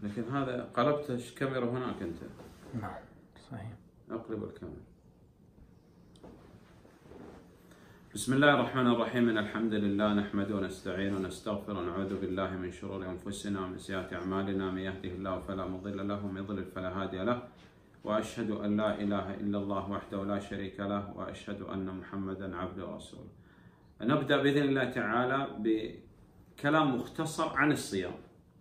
لكن هذا قلبت الكاميرا هناك أنت. نعم صحيح. أقلب الكاميرا. بسم الله الرحمن الرحيم. إن الحمد لله نحمده ونستعينه ونستغفره ونعوذ بالله من شرور أنفسنا ومن سيئات أعمالنا. من يهده الله فلا مضل له ومن يضلل فلا هادي له. وأشهد أن لا إله إلا الله وحده لا شريك له وأشهد أن محمدا عبده ورسوله. نبدأ بإذن الله تعالى بكلام مختصر عن الصيام.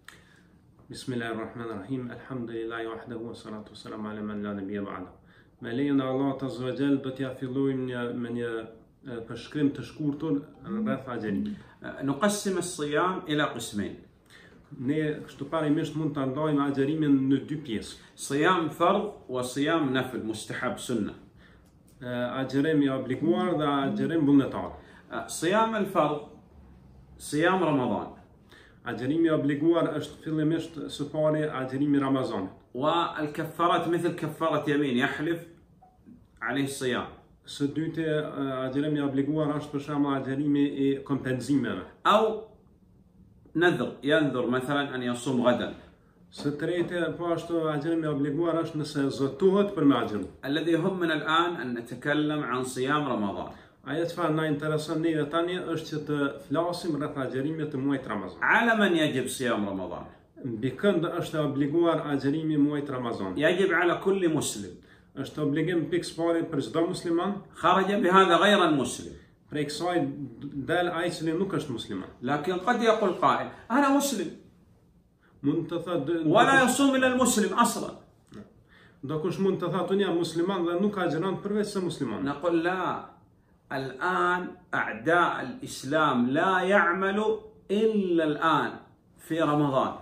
بسم الله الرحمن الرحيم. الحمد لله وحده والصلاة والسلام على من لا نبي بعده. Me lejen e Allahut azza wa jall do t'ja fillojmë me një përshkrim të shkurtër rreth agjerimit. نقسم الصيام إلى قسمين. Ne kështu parimisht mund ta ndajmë agjerimin në dy pjesë. صيام فرض وصيام نفل مستحب سنة. Agjerim i obliguar dhe agjerim vullnetar. صيام الفرض صيام رمضان. Agjerimi i obliguar është fillimisht së pari agjerimi i Ramazanit. والكفارات مثل كفارة يمين يحلف عليه الصيام. Së dyti agjerimi i obliguar është për shembull agjerimi i kompenzimeve. أو نذر ينذر مثلا أن يصوم غدا. Së treti po ashtu agjerimi i obliguar është nëse zotohet për me agjeru. الذي يهمنا الآن أن نتكلم عن صيام رمضان. Ajo çfarë na intereson neve tani është që të flasim rreth agjerimit të muajit Ramazan. على من يجب صيام رمضان؟ Mbi kënd është obliguar agjerimi i muajit Ramazan. يجب على كل مسلم. Është obligim pikë pari për çdo musliman. خرج بهذا غير المسلم. Prej kësaj del ai që nuk është musliman. لكن قد يقول قائل أنا مسلم Mund të thotë ولا يصوم إلا المسلم أصلا. do kush mund të thotë unë jam musliman dhe nuk agjeron përveç se musliman. نقول لا. الآن أعداء الإسلام لا يعمل إلا الآن في رمضان.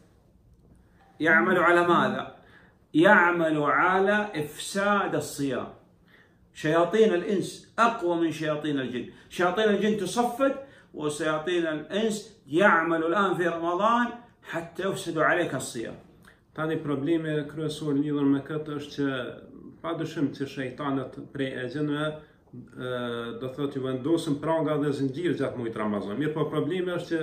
يعمل على ماذا؟ يعمل على إفساد الصيام. شياطين الإنس أقوى من شياطين الجن. شياطين الجن تصفد وشياطين الإنس يعمل الآن في رمضان حتى يفسدوا عليك الصيام. Tani problemi kryesor lidhur me këtë është që padyshim që shejtanët prej e gjinëve do thotë ju vendosin praga dhe zinxhir gjatë muajit Ramazan. Mirë, po problemi është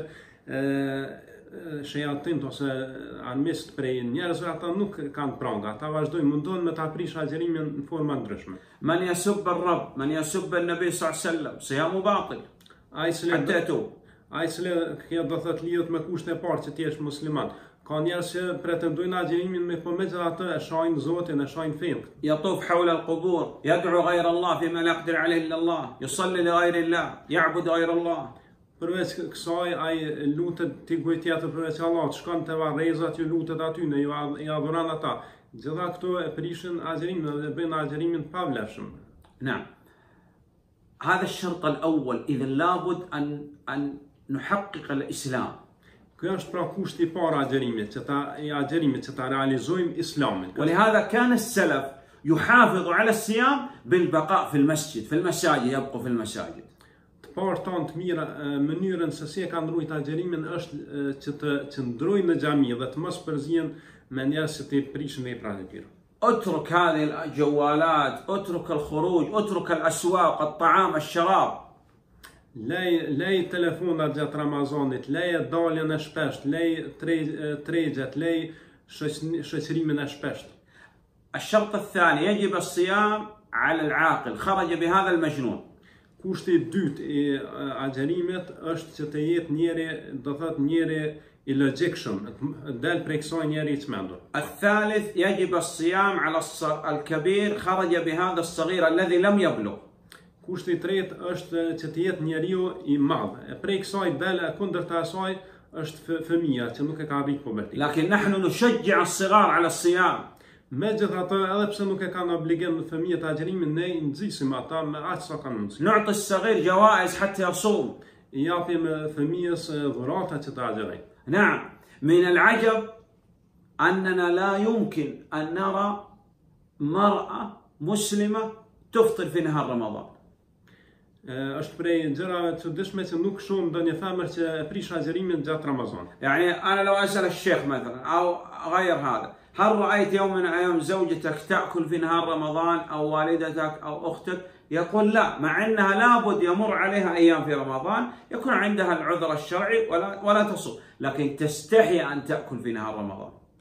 që shejatint ose armiqt prej njerëzve ata nuk kanë pranga, ata vazhdojnë mundon me ta prish agjerimin në forma ndryshme. من يسب الرب من يسب النبي صلى الله عليه وسلم صيامه باطل حتى يتوب. Ai që kjo do thotë lidhet me kushtin e parë që ti je musliman. Ka njerëz që pretendojnë agjerimin me po megjithatë e shohin Zotin, e shohin fen. يطوف حول القبور يدعو غير الله فيما لا يقدر عليه إلا الله يصلي لغير الله يعبد غير الله. Përveç kësaj ai lutet ti kujt tjetër përveç Allahut, shkon te varrezat, ju lutet aty, ne ju adhuron ata. Gjitha këto e prishin agjerimin dhe bëjnë agjerimin pa vlefshëm. نعم. هذا الشرط الأول. إذا لابد أن نحقق الإسلام. Ky është pra kushti I parë agjerimit që ta realizojmë Islamin. ولهذا كان السلف يحافظ على الصيام بالبقاء في المسجد في المساجد يبقوا في المساجد. Të parë tonë të mira mënyrën se si e kanë ruajtur agjerimin është që të qëndrojnë në xhami dhe të mos përzihen me njerëz që të prishin veprat e tyre. اترك هذه الجوالات، اترك الخروج، اترك الأسواق، الطعام، الشراب. Lej telefonat gjatë Ramazanit, leje daljen e shpesht, lej tregjet, lej shoqërimin e shpesht. الشرط الثاني يجب الصيام على العاقل خرج بهذا المجنون. Kushti I dytë I agjerimit është që të jetë njeri, do thotë njeri I logjikshëm, del prej kësaj njeri I çmendur. الثالث يجب الصيام على الكبير خرج بهذا الصغير الذي لم يبلغ. Kushti I tretë është që të jetë njeriu I madh. E prej kësaj del kundërta asaj është fëmia që nuk e ka arritur pubertetin. لكن نحن نشجع الصغار على الصيام. Megjithatë, edhe pse nuk e kanë obligim fëmijët agjerimin, ne I nxisim ata me aq sa kanë mundësi. نعطي الصغير جوائز حتى يصوم. I japim fëmijës dhurata që të agjerojë. نعم. من العجب أننا لا يمكن أن نرى مرأة مسلمة تفطر في نهار رمضان. është prej gjërave të çuditshme që nuk shohim ndonjë femër që e prish agjerimin gjatë Ramazanit. يعني أنا لو أسأل الشيخ مثلا أو غير هذا، هل رأيت يوم من الأيام زوجتك تأكل في نهار رمضان أو والدتك أو أختك؟ يقول لا، مع أنها لابد يمر عليها أيام في رمضان يكون عندها العذر الشرعي ولا تصوم، لكن تستحي أن تأكل في نهار رمضان.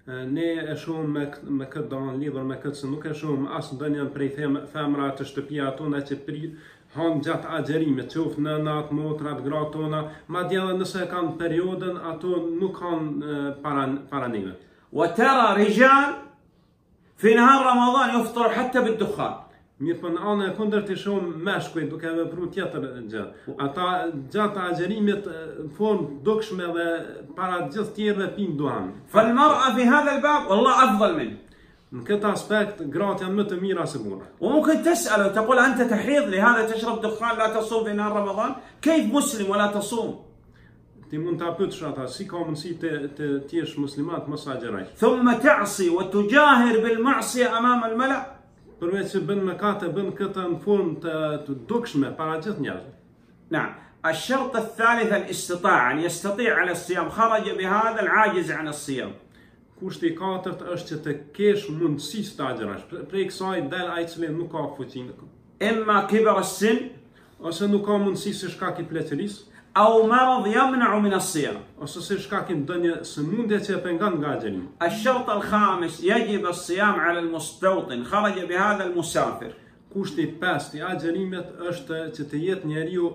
Ne e shohim me këtë domon lidhur me këtë se nuk e shohim as ndonjën prej femra të shtëpia tona që han gjatë agjerimit, qoftë nënat, motrat, gratë tona, madje edhe nëse kanë periodën, ato nuk kanë para neve. وترى رجال في نهار رمضان يفطر حتى بالدخان. Mirë për në anë e kundër të shohim meshkuj duke vepru tjetër gjë. Ata gjatë agjerimit formë dukshme dhe para gjithë tjerëve pinë duhan. فالمرأة في هذا الباب والله أفضل منه. Në këtë aspekt, gratë janë më të mira se burrat. وممكن تسأله تقول أنت تحيض لهذا تشرب دخان لا تصوم في نهار رمضان؟ كيف مسلم ولا تصوم؟ Ti mund ta pyetësh ata, si ka mundësi të jesh muslimat mos agjeroj. ثم تعصي وتجاهر بالمعصية أمام الملأ. Përveç që bën mëkate, bën këtë në formë të dukshme para gjithë njerëzve. نعم. الشرط الثالث الاستطاعة، أن يستطيع على الصيام، خرج بهذا العاجز عن الصيام. Kushti i katërt është që të kesh mundësi të agjerosh. Prej kësaj del ai cili nuk ka fuqinë. إما كبر السن Ose nuk ka mundësi si shkak i pleqërisë, أو مرض يمنع من الصيام. ose si shkak i ndonjë sëmundje që e pengon nga agjerimi. الشرط الخامس يجب الصيام على المستوطن، خرج بهذا المسافر. Kushti i pestë i agjerimit është që të jetë njeriu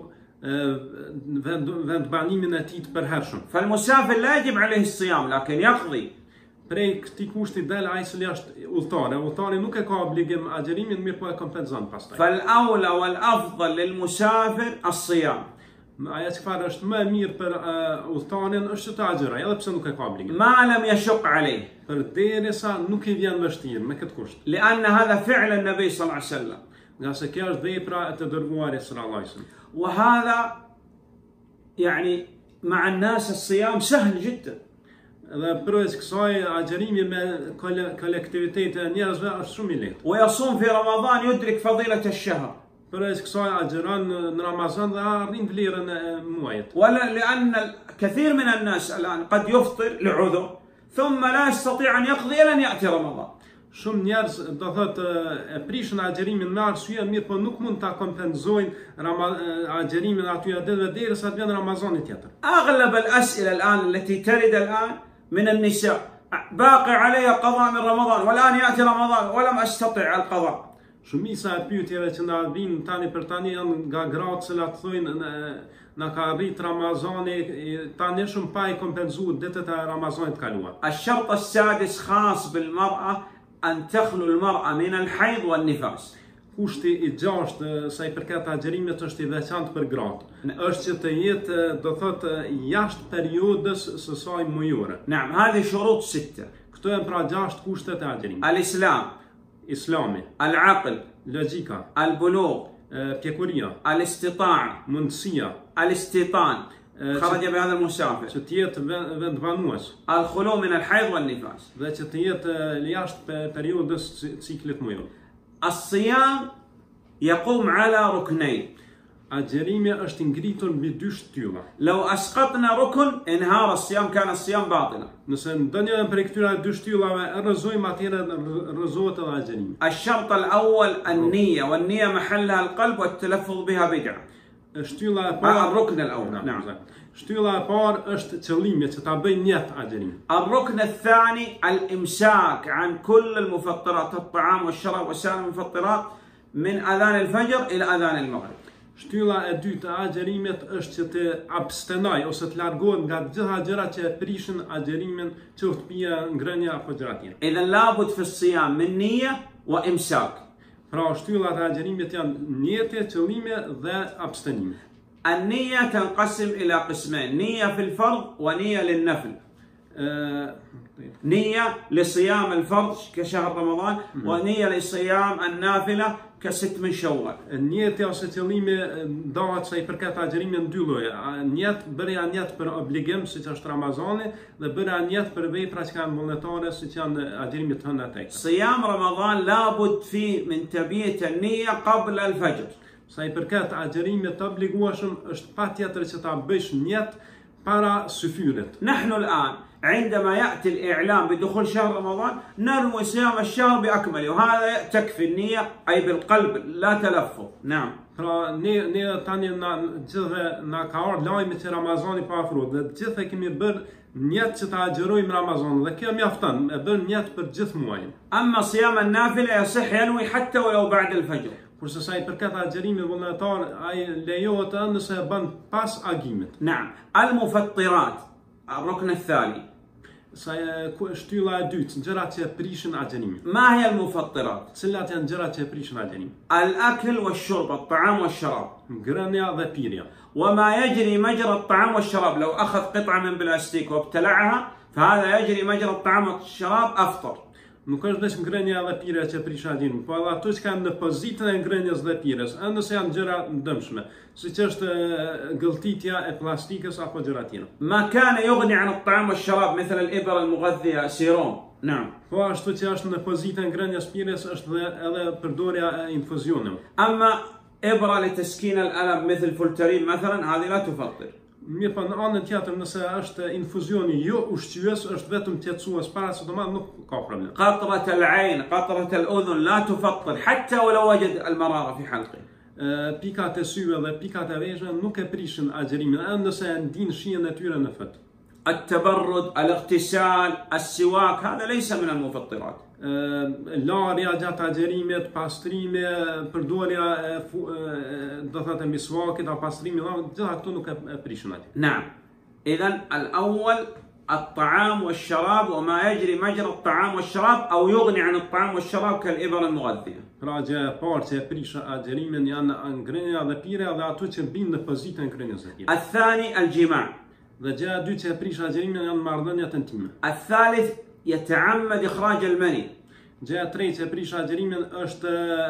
vendbanimin e tij të përhershëm. فالمسافر لا يجب عليه الصيام لكن يقضي. Prej këtij kushti del ai cili është udhëtar. Udhëtari nuk e ka obligim agjerimin, mirë po e kompenzon pastaj. فالأولى والأفضل للمسافر الصيام. Aja çfarë është më e mirë për udhëtarin është që të agjerojë, edhe pse nuk e ka obligim. ما لم يشق عليه. Përderisa nuk i vjen vështirë me këtë kusht. لأن هذا فعل النبي صلى الله عليه وسلم. Nga se kjo është vepra e të dërguarit sallallahu alaihi wasallam. وهذا يعني مع الناس الصيام سهل جدا. Dhe përveç kësaj agjerimi me kolektivitetin e njerëzve është shumë i lehtë. ويصوم في رمضان يدرك فضيلة الشهر. Përveç kësaj agjeron në Ramazan dhe arrin vlerën e muajit. ولا لأن كثير من الناس الآن قد يفطر لعذر ثم لا يستطيع أن يقضي إلى أن يأتي رمضان. Shumë njerëz do thotë e prishin agjerimin me arsye mirë, po nuk mund ta kompenzojnë agjerimin aty ditëve derisa të vjen Ramazani tjetër. أغلب الأسئلة الآن التي ترد الآن من النساء باقي علي قضاء من رمضان والآن يأتي رمضان ولم أستطع القضاء. Shumica e pyetjeve që na vijnë tani për tani janë nga gratë që thonë na ka arrit Ramazani, tani shumë pa i kompenzuar ditët e Ramazanit kaluar. الشرط السادس خاص بالمرأة أن تخلو المرأة من الحيض والنفاس. Kushti i gjashtë sa i përket agjerimit është i veçantë për gratë. Është që të jetë do thotë jashtë periudhës së saj mujore. نعم هذه شروط ستة. Këto janë pra 6 kushtet e agjerimit. الإسلام، Islami, العقل، logjika, البلوغ، pjekuria, الاستطاعة، mundësia, الاستيطان، خرج بهذا المسافر، që të jetë vendbanues, الخلو من الحيض والنفاس. dhe që të jetë jashtë periudhës ciklit mujor. الصيام يقوم على ركنين. Agjerimi është ngritur mbi 2 shtylla. لو أسقطنا ركن انهار الصيام كان الصيام باطلا. Nëse ndonjë prej këtyre 2 shtyllave rrëzojmë, atëherë rrëzohet edhe agjerimi. الشرط الأول النية، والنية محلها القلب والتلفظ بها بدعة. Shtylla e parë, الركن الأول. نعم. Shtylla e parë është qëllimi që ta bëj njet agjerimin. الركن الثاني الإمساك عن كل المفطرات، الطعام والشراب وسائر المفطرات من أذان الفجر إلى أذان المغرب. Shtylla e dytë e agjerimit është që të abstenoj ose të largohet nga të gjitha gjërat që prishin agjerimin, qoftë pija, ngrënia apo gjëra tjera. إذا لابد في الصيام من نية وإمساك. Pra shtyllat e agjerimit janë njeti, qëllimi dhe abstenimi. النية تنقسم إلى قسمين، نية في الفرض ونية للنفل. نية لصيام الفرض كشهر رمضان ونية لصيام النافلة كست من شوال. Njeti ose qëllimi ndahet sa i përket agjerimit në 2 lloje. Bërja njet për obligim, siç është Ramazani, dhe bërja njet për vepra që janë vullnetare, siç janë agjerimi të hënë tek. صيام رمضان لابد فيه من تبييت النية قبل الفجر. Sa i përket agjerimit të obligueshëm është patjetër që ta bësh njet para syfyrit. نحن الآن عندما يأتي الإعلام بدخول شهر رمضان ننوي صيام الشهر بأكمله، وهذا تكفي النية أي بالقلب لا تلفظ. نعم. Pra ne tani na ka ardhur lajmi që Ramazani po afrohet dhe gjithë e kemi bërë niyet që ta agjerojmë Ramazan dhe kjo mjafton, e bën niyet për gjithë muajin. أما صيام النافلة يصح ينوي حتى ولو بعد الفجر. Kurse sa I përket agjerimit vullnetar, ai lejohet edhe nëse e bën pas agimit. نعم. المفطرات الركن الثاني. Sa shtylla e dytë, gjërat që prishin agjerimin. ما هي المفطرات؟ Cilat janë gjërat që prishin agjerimin? الأكل والشرب، الطعام والشراب. Ngrënia dhe pirja. وما يجري مجرى الطعام والشراب، لو أخذ قطعة من بلاستيك وابتلعها فهذا يجري مجرى الطعام والشراب أفطر. Nuk është vetëm ngrënia dhe pirja që prish agjerimin, po edhe ato që kanë në pozitën e ngrënies dhe pirjes, edhe nëse janë gjëra ndëmshme, siç është gëlltitja e plastikës apo gjëra tjera. ما كان يغني عن الطعام والشراب مثل الإبر المغذية سيروم. نعم. Po ashtu që është në pozitën e ngrënies pirjes është edhe përdorja e infuzioneve. أما إبرة لتسكين الألم مثل فولترين مثلا هذه لا تفطر. Mirë, po në anën tjetër nëse është infuzioni jo ushqyes, është vetëm tjetësues parasitamol, nuk ka problem. قطرة العين، قطرة الأذن لا تفطر حتى ولو وجد المرارة في حلقه. Pikat e syve dhe pikat e veshëve nuk e prishin agjerimin, edhe nëse e ndin shijen e tyre në fët. التبرد، الاغتسال، السواك هذا ليس من المفطرات. Larja gjatë agjerimit, pastrimi, përdorja do thotë miswakit apo pastrimi, gjitha këto nuk e prishin atë. نعم. إذن الأول الطعام والشراب وما يجري مجرى الطعام والشراب أو يغني عن الطعام والشراب كالإبر المغذية. Pra gjë e parë që e prish agjerimin janë ngrënia dhe pirja dhe ato që bind në pozitën e ngrënies së tij. الثاني الجماع. Dhe gjëja e dytë që e prish agjerimin janë marrëdhëniet intime. الثالث يتعمد إخراج المني. Gjëja e tretë që e prish agjerimin është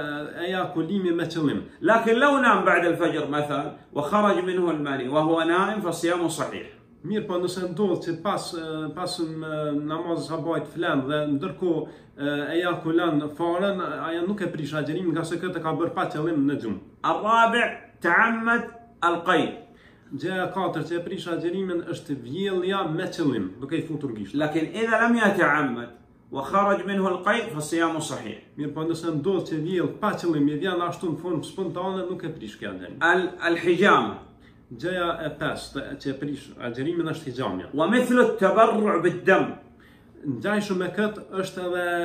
ejakulimi me qëllim. لكن لو نام بعد الفجر مثلا وخرج منه المني وهو نائم فصيامه صحيح. Mirë, po nëse ndodh që pas namazit sabahit flen dhe ndërkohë ejakulon faren, ajo nuk e prish agjerimin, nga se këtë ka bërë pa qëllim në gjumë. الرابع تعمد القيء. Gjëja e katërt që e prish agjerimin është vjellja me qëllim, duke I futur gisht. لكن إذا لم يتعمد وخرج منه القيء فصيامه صحيح. Mirë, po nëse ndodh që vjell pa qëllim, I vjen ashtu në formë spontane, nuk e prish kjo agjerimin. الحجامة. Gjëja e pestë që e prish agjerimin është hijamja. ومثل التبرع بالدم. Ngjajshëm me këtë është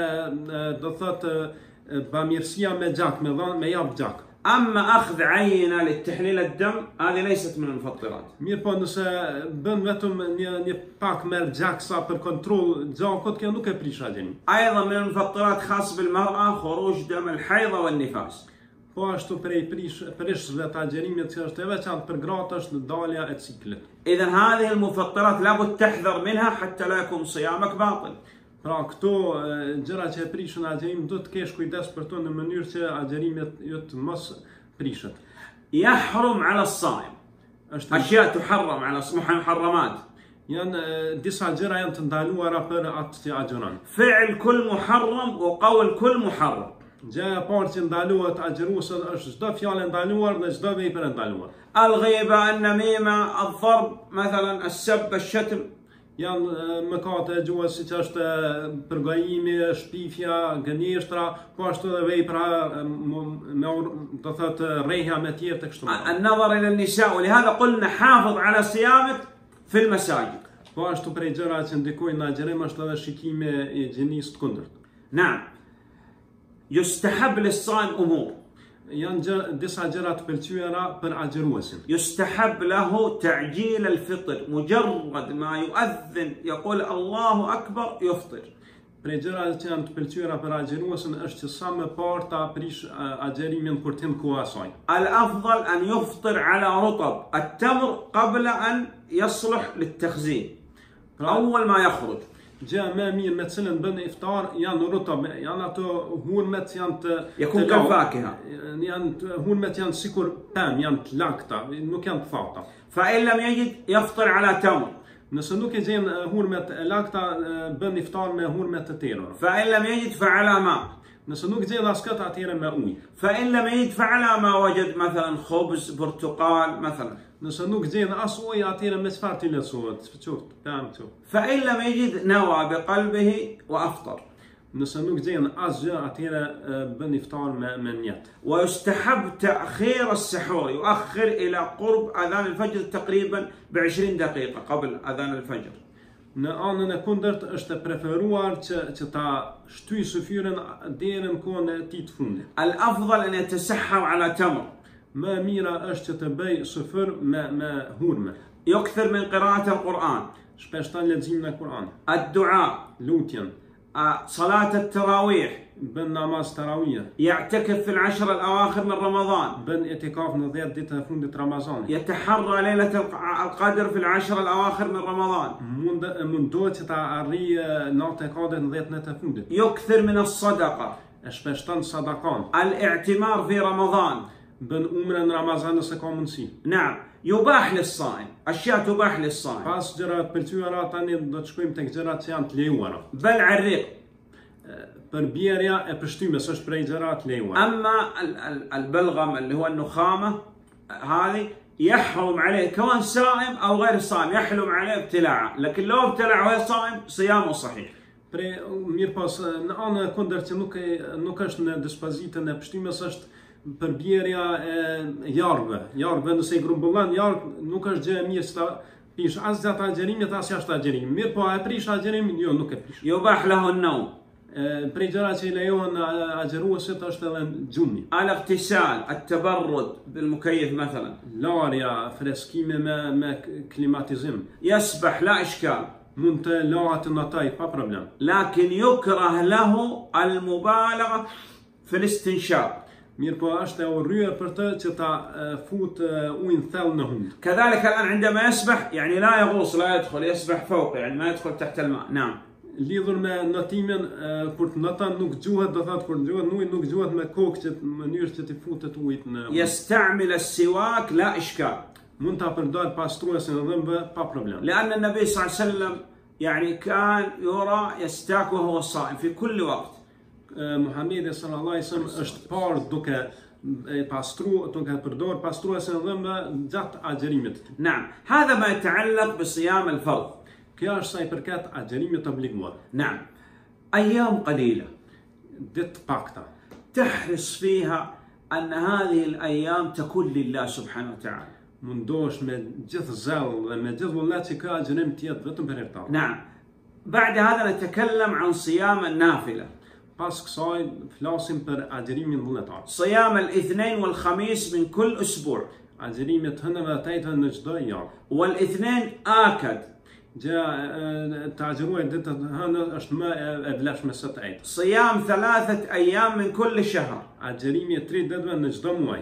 edhe do thotë bamirësia me gjak, me jap gjak. أما أخذ عينة للتحليل الدم هذه ليست من المفطرات. Mirë, po nëse bën vetëm një pak merr gjaksa për kontroll gjakut, kjo nuk e prish agjerimin. أيضا من المفطرات خاص بالمرأة خروج دم الحيض والنفاس. Po ashtu prej prishëve të agjerimit që është e veçantë për gratë është dalja e ciklit. إذا هذه المفطرات لابد تحذر منها حتى لا يكون صيامك باطل. Pra këto gjëra që e prishin agjerimin do të kesh kujdes për to në mënyrë që agjerimet jo të mos prishet. يحرم على الصائم أشياء تحرم على محرمات. Janë disa gjëra janë të ndaluara për atë që agjeron. فعل كل محرم وقول كل محرم. Gjëja e parë që ndalohet agjeruesën është çdo fjalë e ndaluar dhe çdo vepër e ndaluar. الغيبة، النميمة، الضرب مثلا، السب، الشتم. Janë mëkate e gjuhës siç është përgojimi, shpifja, gënjeshtra, po ashtu edhe vepra me do thotë rrehja me tjerë të kështu. النظر إلى النساء، ولهذا قلنا حافظ على صيامك في المساجد. Po ashtu prej gjëra që ndikojnë në agjerim është edhe shikimi I gjinisë të kundërt. نعم. يستحب للصائم أمور. Janë disa gjëra të pëlqyera për agjeruesin. يستحب له تعجيل الفطر، مجرد ما يؤذن يقول الله أكبر يفطر. Prej gjërat që janë të pëlqyera për agjeruesin është që sa më parë ta prish agjerimin kur të koha e saj. الأفضل أن يفطر على رطب التمر قبل أن يصلح للتخزين أول ما يخرج. Gjëja më e mirë me cilën bën iftar janë rutab, janë ato hurmet janë të يكون كالفاكهة. Janë hurmet janë sikur pem, janë të lakta, nuk janë të thata. فإن لم يجد يفطر على تمر. Nëse nuk e gjen hurmet e lakta, bën iftar me hurmet të tjera. فإن لم يجد فعلى ماء. Nëse nuk gjen askat atëherë me ujë. فإن لم يجد فعلى ما وجد مثلا خبز، برتقال مثلا. Nëse nuk gjen as ujë atëherë me çfarë ti lehtësohet, qoftë pem qoftë. فإن لم يجد نوى بقلبه وأفطر. Nëse nuk gjen asgjë, atëherë bën iftar me mjet. ويستحب تأخير السحور يؤخر إلى قرب أذان الفجر تقريبا ب20 دقيقة قبل أذان الفجر. Në anën e kundërt është e preferuar që ta shtyj syfyren deri në kohën e tij të fundit. الأفضل أن يتسحر على تمر. Më mira është që të bëj syfyr me hurme. يكثر من قراءة القرآن. Shpeshton leximin e Kuranit. الدعاء. Lutjen. صلاة التراويح. Bën namaz tarawih. يعتكف في العشر الأواخر من رمضان. Bën etikaf në 10 ditë e fundit të Ramazanit. يتحرى ليلة القدر في العشر الأواخر من رمضان. Mundohet që ta arrijë natë e kadrit në 10 ditë e fundit. يكثر من الصدقة. E shpeshton sadakan. الاعتمار في رمضان. Bën umre në Ramazan nëse ka mundësi. نعم يباح للصائم أشياء تباح للصائم. Pas gjërat pëlqyera tani do të shkojmë tek gjërat që janë të lejuara. بلع الريق. Për bjerja e pështymës është prej gjërat të lejuara. أما البلغم اللي هو النخامة هذه يحرم عليه كون صائم أو غير صائم يحرم عليه ابتلاعه لكن لو ابتلع وهو صائم صيامه صحيح. Pre mirë pas në anë kundër që nuk është në dispozitën e pështymës është për bjerja e jarve. Jarve nëse i grumbullon jarv nuk është gjë e mirë ta pish as gjatë agjerimit as jashtë agjerimit. Mirë po e prish agjerimin jo nuk e prish. يباح له النوم. Prej gjëra që i lejohen agjeruesit është edhe gjumi. الاغتسال التبرد بالمكيف مثلا. Larja, freskime me klimatizim. يسبح لا إشكال. Mund të lahet në taj pa problem. لكن يكره له المبالغة في الاستنشاق. Mirë po është e urryer për të që ta fut ujin thellë në hund. كذلك الآن عندما يسبح يعني لا يغوص لا يدخل يسبح فوق يعني ما يدخل تحت الماء. نعم. Lidhur me notimin kur të noton nuk gjuhet, do thotë kur gjuhet në ujë nuk gjuhet me kokë që në mënyrë që të futet ujit në ujë. يستعمل السواك لا إشكال. Mund ta përdor pastruesin e dhëmbëve pa problem. لأن النبي صلى الله عليه وسلم يعني كان يرى يستاك وهو صائم في كل وقت. Muhamedi sallallahu alaihi wasallam është parë duke përdor pastruesin e dhëmbëve gjatë agjerimit. نعم هذا ما يتعلق بصيام الفرض. Kjo është sa I përket agjerimit të obliguar. نعم أيام قليلة Ditë pakta. تحرص فيها أن هذه الأيام تكون لله سبحانه وتعالى. Mundosh me gjithë zell dhe me gjithë vullnet që ka agjerim të jetë vetëm për hir. نعم بعد هذا نتكلم عن صيام النافلة. Pas kësaj flasim për agjerimin vullnetar. صيام الاثنين والخميس من كل أسبوع. Agjerimit hënëve dhe tejtëve në çdo javë. والاثنين آكد. Gjë të agjeruar ditët hënë është më e vlefshme se të ejtë. صيام 3 أيام من كل شهر. Agjerimi 3 ditëve në çdo muaj.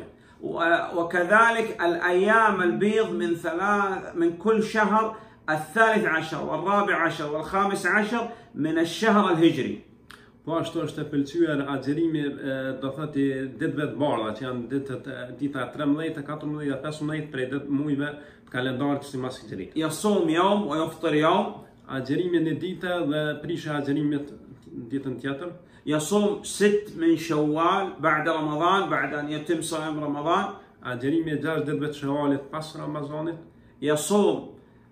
وكذلك الأيام البيض من كل شهر 13 وال14 وال15 من الشهر الهجري. Po ashtu është e pëlqyer agjerimi do thotë ditëve të bardha që janë dita 13, 14, 15 prej mujve të kalendarit sipas hijrit. يصوم يوم ويفطر يوم. Agjerimi në ditë dhe prishja agjerimit ditën tjetër. يصوم 6 من شوال بعد رمضان بعد أن يتم صيام رمضان. Agjerimi 6 ditëve të Shawalit pas Ramazanit. يصوم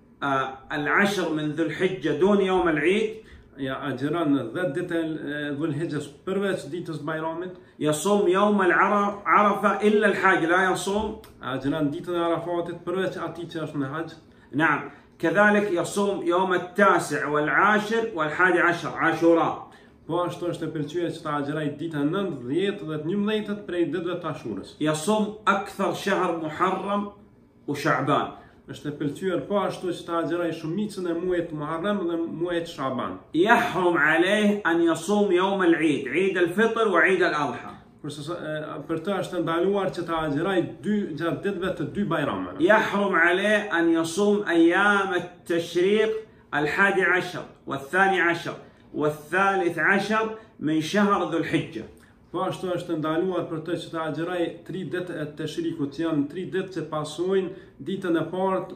10 من ذو الحجة دون يوم العيد. Ja agjeron 10 ditë Dhulhijhes përveç ditës Bajramit. يصوم يوم عرفة إلا الحاج لا يصوم. Agjeron ditën e Arafatit përveç atij që është në hax. نعم كذلك يصوم يوم 9 والعاشر وال11 عاشوراء. Po ashtu është e pëlqyer që ta agjeroj ditën 9, 10 dhe 11 prej ditëve të Ashurës. يصوم أكثر شهر محرم وشعبان. Është e pëlqyer po ashtu që ta agjeroj shumicën e muajit Muharram dhe muajit Shaban. يحرم عليه أن يصوم يوم العيد عيد الفطر وعيد الأضحى. Kurse për të është ndaluar që ta agjeroj gjatë ditëve të dy bajrameve. يحرم عليه أن يصوم أيام التشريق 11 وال12 وال13 من شهر ذو الحجة. Po ashtu është ndaluar për të që ta agjeroj 3 ditë e të shrikut, që janë 3 ditë që pasojnë ditën e parë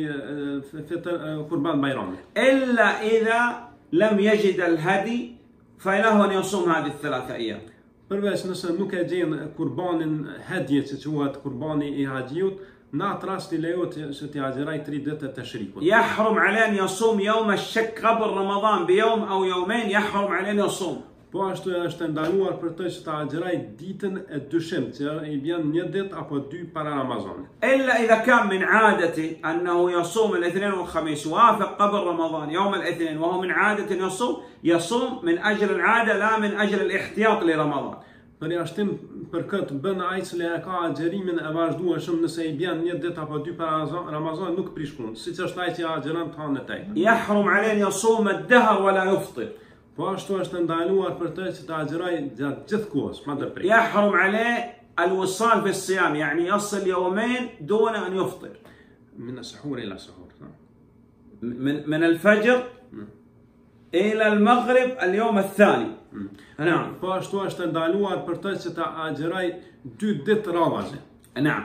prej Kurban Bajramit. إلا إذا لم يجد الهدي فله أن يصوم هذه ال3 أيام. Përveç nëse nuk e gjen kurbanin hedje që quhet kurbani I haxhiut, në atë rast I lejohet që t'i agjeroj 3 ditë e të shrikut. يحرم عليه أن يصوم يوم الشك قبل رمضان بيوم أو يومين يحرم عليه أن يصوم. Po ashtu është ndaluar për të që ta agjeraj ditën e dyshimit, që I bjen një ditë apo dy para Ramazanit. إلا إذا كان من عادته أنه يصوم الاثنين والخميس وافق قبل رمضان يوم الاثنين وهو من عادة يصوم من أجل العادة لا من أجل الاحتياط لرمضان. Përjashtim për këtë bën ai që e ka agjerimin e vazhdueshëm nëse I bjen një ditë apo dy para Ramazanit nuk prish punë, siç është ai që agjeron të hanë tej. يحرم عليه أن يصوم الدهر ولا يفطر. Po ashtu është ndaluar për të që ta agjeroj gjatë gjithë kohës, pa ndërprer. يحرم عليه الوصال في الصيام يعني يصل يومين دون أن يفطر. من السحور إلى السحور. من الفجر إلى المغرب اليوم الثاني. نعم. Po ashtu është ndaluar për të që ta agjeroj 2 ditë radhaze. نعم.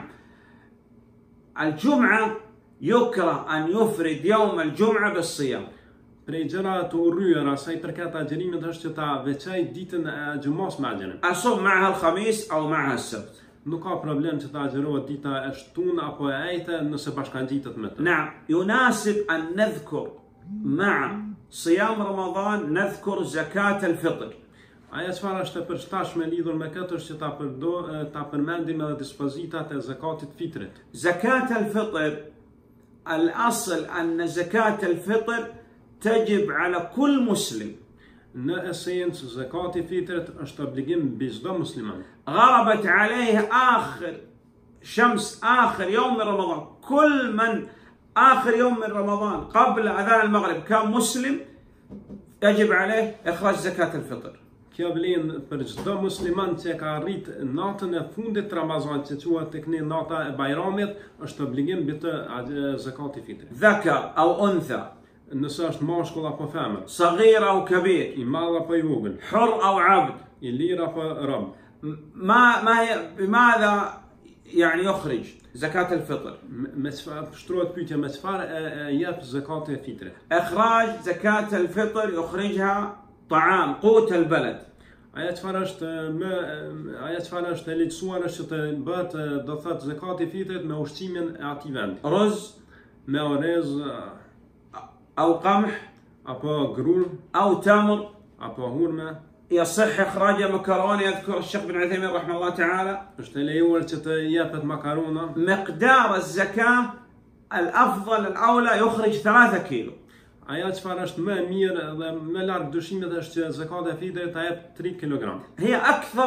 الجمعة يكره أن يفرد يوم الجمعة بالصيام. Prej gjëra të urryera sa I përket agjerimit është që ta veçaj ditën e gjumos me agjerim. أصوم معها الخميس أو معها السبت. Nuk ka problem që ta agjerohet dita e shtunë apo e ajte nëse bashkangjitet me të. نعم. يناسب أن نذكر مع صيام رمضان نذكر زكاة الفطر. Aja çfarë është e përshtatshme lidhur me këtë është që ta përmendim edhe dispozitat e zakatit fitrit. زكاة الفطر الأصل أن زكاة الفطر تجب على كل مسلم. Në esencë zakati fitrit është obligim mbi çdo musliman. غربت عليه آخر يوم من رمضان. كل من آخر يوم من رمضان قبل أذان المغرب كان مسلم يجب عليه إخراج زكاة الفطر. Kjo vlen për çdo musliman që ka arrit natën e fundit të Ramazanit, që quhet tek ne nata e Bajramit, është obligim mbi të zakati fitrit. ذكر أو أنثى. Nëse është mashkull apo femër, صغير أو كبير. I madh apo I vogël, حر أو عبد. I lirë apo rob. بماذا يعني يخرج زكاة الفطر؟ Me çfarë shtrohet pyetja me çfarë e jep zakati e fitrit? إخراج زكاة الفطر يخرجها طعام قوت البلد. Aja çfarë është e lehtësuar është që të bëhet do thotë zakati i fitrit me ushqimin e atij vendi. رز Me orez أو قمح apo grur أو تمر. apo hurme. يصح إخراج مكرونة. يذكر الشيخ بن عثيمين رحمه الله تعالى Është e lejuar që të jepet makarona. مقدار الزكاة الأفضل الأولى يخرج 3 كيلو. Aja çfarë është më e mirë dhe më larg dyshimit është që zakati e fitrit ta jep 3 kg. هي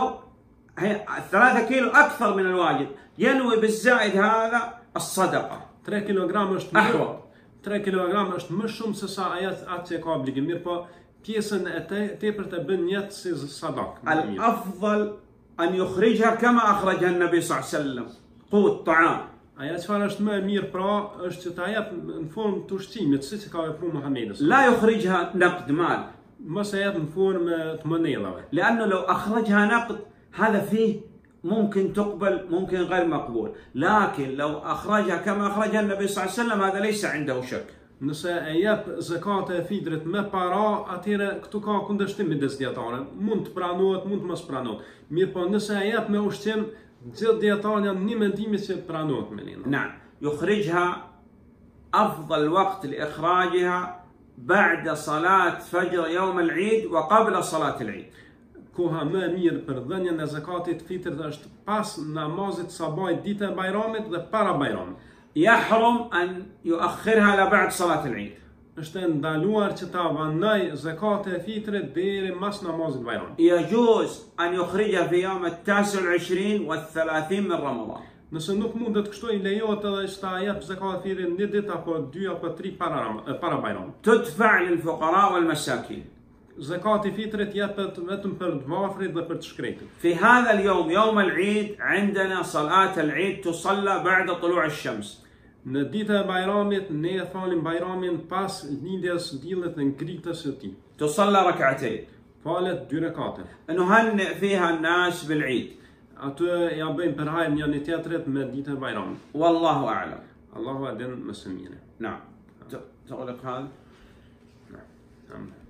3 كيلو أكثر من الواجب. ينوي بالزائد هذا الصدقة. 3 kg është أحوط. 3 kg është më shumë se sa atë që ka obligim. Mirë, po pjesën e tepërt e bën njëtë si sadak. الأفضل أن يخرجها كما أخرجها النبي صلى الله عليه وسلم قوت طعام. Aja çfarë është më e mirë pra është që ta jep në formë të ushqimit, siç ka vepruar Muhamedi. لا يخرجها نقد مال. Mos e jep në formë të monedhave. لأنه لو أخرجها نقد هذا فيه ممكن تقبل ممكن غير مقبول. لكن لو أخرجها كما أخرجها النبي صلى الله عليه وسلم هذا ليس عنده شك. Nëse e jep zakate e fitrit me para, atëherë këtu ka kundërshtim midis dietarëve. Mund të pranohet, mund të mos pranohet. Mirë, po nëse e jep me ushqim, gjithë dietarët janë një mendimi që pranohet me lina. نعم. يخرجها أفضل وقت لإخراجها بعد صلاة فجر يوم العيد وقبل صلاة العيد. Koha më e mirë për dhënien e zakatit fitrit është pas namazit sabahit ditë e Bajramit dhe para Bajramit. يحرم أن يؤخرها إلى بعد صلاة العيد. Është ndaluar që ta vanoj zakatin e fitrit deri mas namazit Bajramit. يجوز أن يخرجها في يوم 29 و30 من رمضان. Nëse nuk mundet kështu I lejohet edhe që ta jep zakatin e fitrit një ditë apo 2 apo 3 para Bajramit. تدفع للفقراء والمساكين. Zakati I fitrit jepet vetëm për të varfrit dhe për të shkretit. في هذا اليوم يوم العيد عندنا صلاة العيد تصلى بعد طلوع الشمس. Në ditën e Bajramit ne e falim Bajramin pas lindjes diellit dhe ngritjes së tij. تصلى ركعتين. Falet 2 rekate. نهنئ فيها الناس بالعيد. Atë ja bëjmë për hajër njëri tjetrit me ditën e Bajramit. والله أعلم. Allahu e din më së miri. نعم. تغلق هذا. نعم.